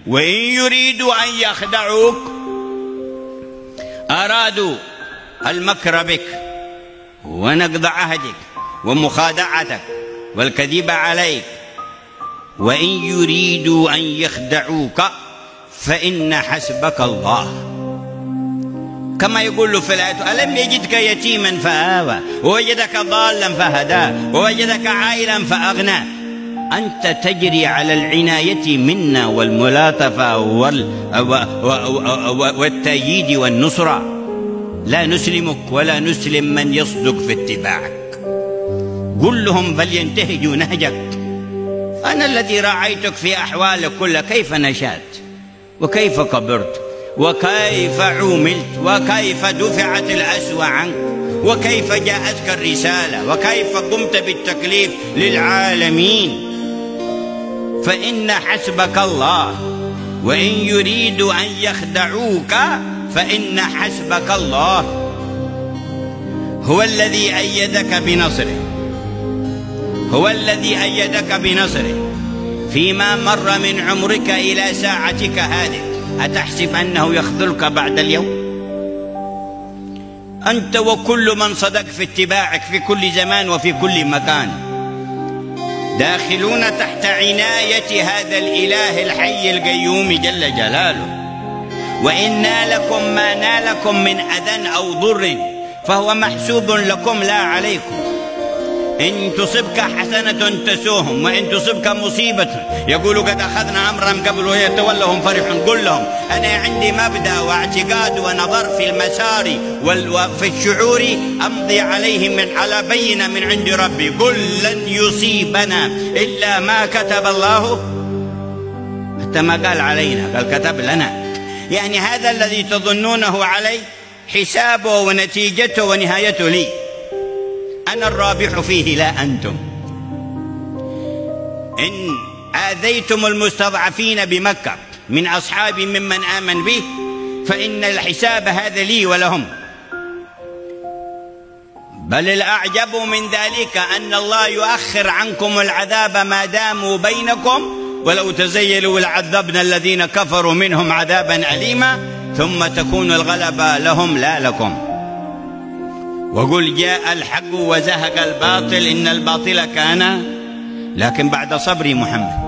وإن يريدوا أن يخدعوك أرادوا المكر بك ونقض عهدك ومخادعتك والكذب عليك. وإن يريدوا أن يخدعوك فإن حسبك الله، كما يقول في الآية: ألم يجدك يتيما فآوى ووجدك ضالا فهدى ووجدك عائلا فأغنى. أنت تجري على العناية منا والملاطفة والتأييد والنصرة، لا نسلمك ولا نسلم من يصدق في اتباعك. قل لهم فلينتهجوا نهجك. أنا الذي راعيتك في أحوالك كلها، كيف نشأت وكيف كبرت وكيف عوملت وكيف دفعت الأسوأ عنك وكيف جاءتك الرسالة وكيف قمت بالتكليف للعالمين. فإن حسبك الله، وإن يريدوا أن يخدعوك فإن حسبك الله هو الذي أيدك بنصره، هو الذي أيدك بنصره فيما مر من عمرك إلى ساعتك هذه. أتحسب أنه يخذلك بعد اليوم؟ أنت وكل من صدق في اتباعك في كل زمان وفي كل مكان داخلون تحت عناية هذا الإله الحي القيوم جل جلاله. وإن نالكم ما نالكم من أذى أو ضر فهو محسوب لكم لا عليكم. إن تصبك حسنة تسوهم، وإن تصبك مصيبة يقولوا قد أخذنا أمرا قبل ويتولهم فرحون. قل لهم: أنا عندي مبدأ واعتقاد ونظر في المسار وفي الشعور أمضي عليهم من على بينة من عند ربي. قل لن يصيبنا إلا ما كتب الله، حتى ما قال علينا، قال كتب لنا. يعني هذا الذي تظنونه علي حسابه ونتيجته ونهايته لي، أنا الرابح فيه لا أنتم. إن آذيتم المستضعفين بمكة من أصحابي ممن آمن به فإن الحساب هذا لي ولهم. بل الأعجب من ذلك أن الله يؤخر عنكم العذاب ما داموا بينكم، ولو تزيلوا لعذبنا الذين كفروا منهم عذابا أليما، ثم تكون الغلبة لهم لا لكم. وقل جاء الحق وزهق الباطل إن الباطل كان، لكن بعد صبر محمد